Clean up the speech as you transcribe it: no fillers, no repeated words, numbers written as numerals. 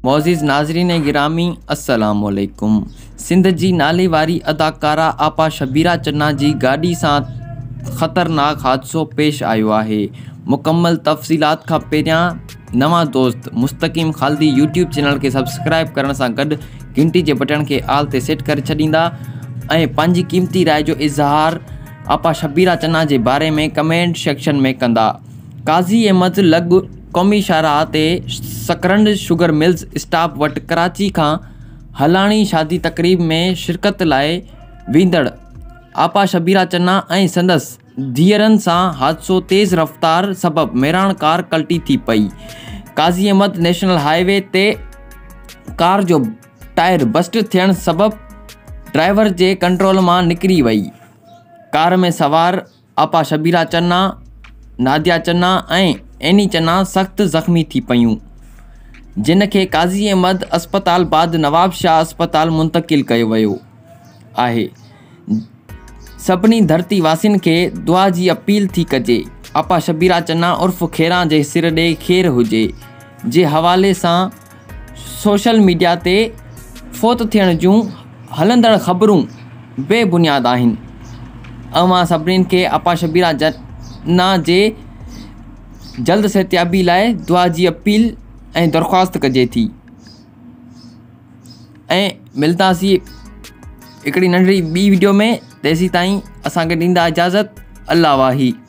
मोअज़्ज़िज़ नाज़रीन गिरामी अस्सलाम वालेकुम। सिंध जी नाले वारी अदाकारा आपा शबीरा चन्ना जी गाड़ी सां ख़तरनाक हादसो पेश आयो आहे। मुकम्मल तफ़सीलात खां पहिरियां नवां दोस्त मुस्तक़ीम ख़ालिदी यूट्यूब चैनल के सब्सक्राइब करण सां गॾु घंटी जे बटन के आल ते सेट करे छॾींदा ऐं पंहिंजी क़ीमती राय जो इज़हार आपा शबीरा चन्ना जे बारे में कमेंट सेक्शन में कंदा। काज़ी अहमद लॻ क़ौमी शाहराह ते सकरंड शुगर मिल्स स्टाफ वटि कराची खां हलाणी शादी तक़रीब में शिरकत लाइ वेंदड़ आपा शबीरा चन्ना ऐं संदसि धीअरनि सां हादसो तेज़ रफ़्तार सबबि मेराण कार कल्टी थी पई। काज़ी अहमद नेशनल हाईवे ते कार जो टायर बस्ट थियण सबबि ड्राइवर जे कंट्रोल मां निकिरी वई। कार में सवार आपा शबीरा चन्ना, नादिया चन्ना ऐं एनी चन्ना सख़्तु ज़ख़्मी थी पयूं, जिन खे काज़ी अहमद अस्पताल बाद नवाब शाह अस्पताल मुंतक़िल कयो वियो आहे। सभिनी धरती वासियुनि खे दुआ जी अपील थी कजे। आपा शबीरा चन्ना उर्फ़ खेरा जे सिर ॾे ख़ैरु हुजे जे हवाले सां सोशल मीडिया ते फ़ौत थियण जूं हलंदड़ ख़बरूं बेबुनियाद आहिनि। अवां सभिनीनि खे आपा शबीरा चन्ना जे जल्द सेहतियाबी लाइ दुआ जी अपील ऐं दरख़्वास्त कजे थी। ऐं मिलंदासीं हिकिड़ी नंढड़ी ॿी वीडियो में। तेसीं ताईं असांखे ॾींदा इजाज़त। अल्लाह वाही।